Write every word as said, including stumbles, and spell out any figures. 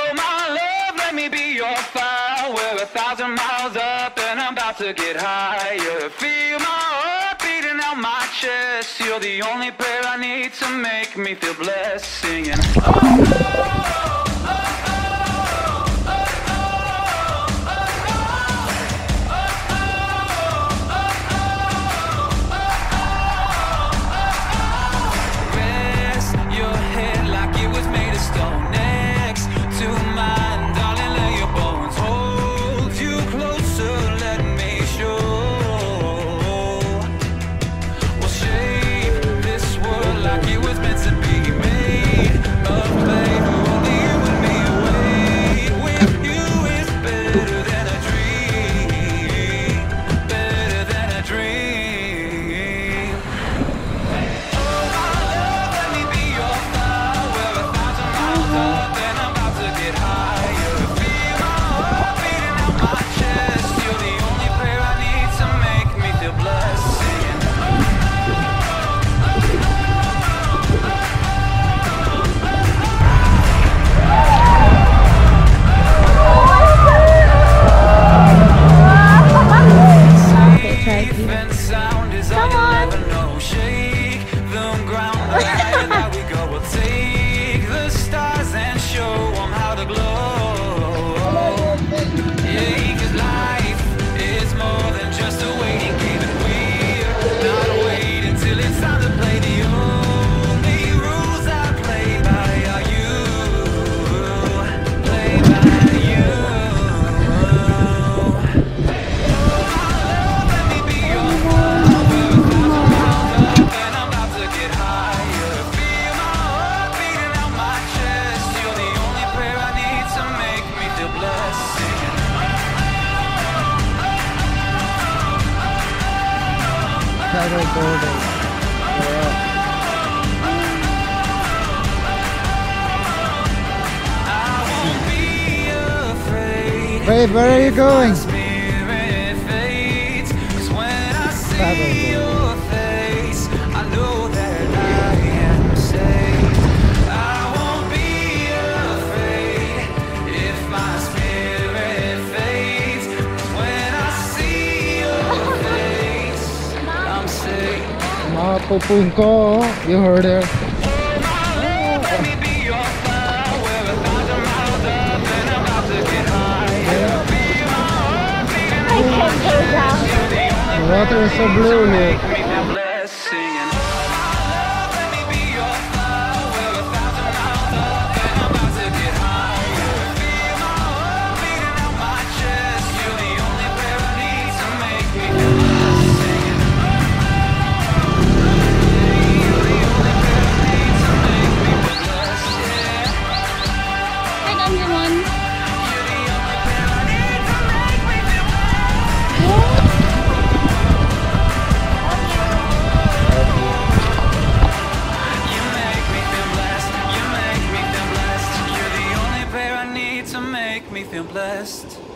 Oh my love, let me be your fire. We're a thousand miles up and I'm about to get higher. Feel my heart beating out my chest. You're the only prayer I need to make me feel blessed. Singing oh, Babe, where are you going? Malapascua, you heard her. The water is so blue here. Make me feel blessed.